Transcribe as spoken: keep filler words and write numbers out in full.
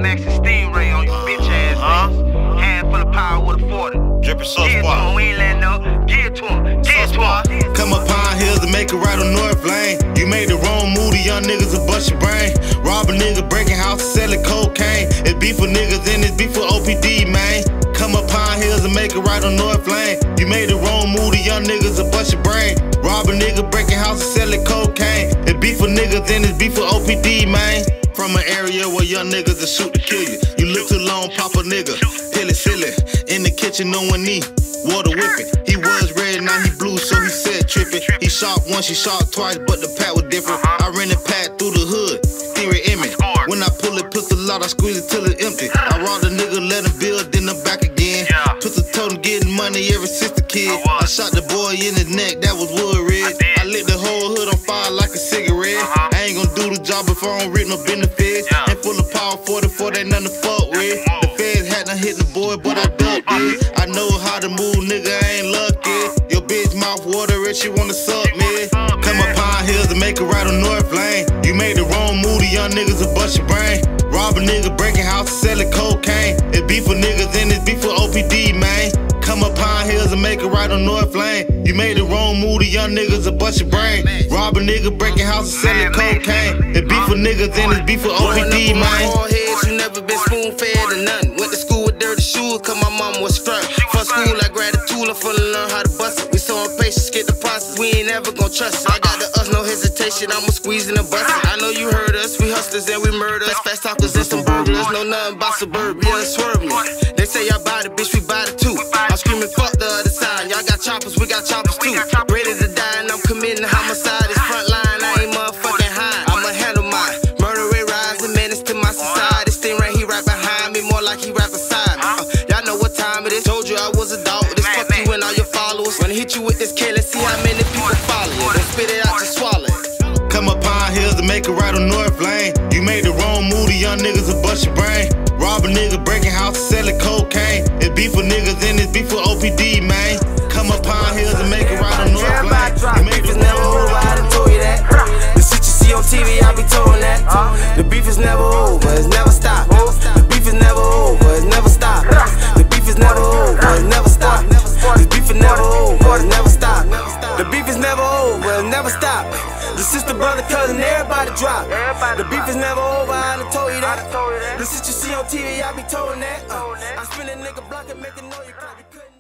Maxi Stingray on you bitch ass huh? niggas. Handful of power with a forty. Drippin' so Give it to him, we ain't letting up. Give it to him, give it to him. Come up Pine Hills and make it right on North Lane. You made the wrong move, the young niggas will bust your brain. Rob a nigga, breaking houses, selling cocaine. It's beef for niggas and it's beef for O P D, man. Come up Pine Hills and make it right on North Lane. You made the wrong move, the young niggas will bust your brain. Rob a nigga, breaking houses, selling cocaine. It's beef for niggas and it's beef for O P D, man. From an area where young niggas will shoot to kill you. You look too long, pop a nigga. Hilly silly. In the kitchen, no one need water whipping. He was red, now he blue, so he said tripping. He shot once, he shot twice, but the pack was different. I ran the pack through the hood, theory image. When I pull it, pistol out, I squeeze it till it's empty. I robbed a nigga, let him build, then I'm back again. Pistol told him getting money ever since the kid. I shot the boy in the neck, that was wood red. I lit the whole hood on fire like a cigarette. I ain't gonna do the job if I don't reap no benefits. And full of power, forty-four, ain't nothing to fuck with. The feds hadn't hit the boy, but I ducked it. I know how to move, nigga, I ain't lucky. Your bitch mouth water if she wanna suck me. Come up Pine Hills and make it right on North Lane. You made the wrong move, the young niggas will bust your brain. Rob a nigga, breaking houses, selling cocaine. It's beef for niggas and it's beef for O P D, man. Come up Pine Hills and make it right on North Lane. You made the wrong move, the young niggas will bust your brain. Rob a nigga, breaking houses, selling cocaine. It's beef for niggas and it's beef for O P D, man. You never been spoon fed or nothing. Went to school with dirty shoes, cause my mama was strapped. From school, I grabbed a tool, I'm finna learn how to bust it. We so impatient, skip the process, we ain't ever gon' trust it. I got the us, no hesitation, I'ma squeeze in the bust it. I know you heard us, we hustlers and we murderers. Fast talkers and some burglars, know nothing about suburbia, swerve me. They say y'all buy the bitch, we buy the two. I'm screaming fuck the other side, y'all got choppers, we got choppers too. Ready to die and I'm committing homicide, it's front line, I ain't motherfucking high. I'ma handle mine, murder rate rising, menace to my society. Stingray, he right behind me, more like he right beside me. Uh, y'all know what time it is, told you I was a dog. This fuck you and all your followers. When I hit you with this K, let's see how many people follow you. Don't spit it out, just swallow it. Come up Pine Hills and make it right on North Lane. You made the wrong move, the young niggas will bust your brain. Rob a nigga, breaking houses, selling cocaine. It's beef for niggas and it's beef for O P D, man. Come up Pine Hills and make it right on North Lane. The beef is never over, I done told you that. The shit you see on T V, I be told that. The beef is never over, it's never stop. The beef is never over, it's never stop. The beef is never over, it's never stop. The beef is never over, it's never stop. The beef is never over, it's never stop. The sister, brother, cousin, everybody drop. The beef is never over, I done told you that. The shit you see on T V, I be told that. Uh, I spin a nigga block and make a noise.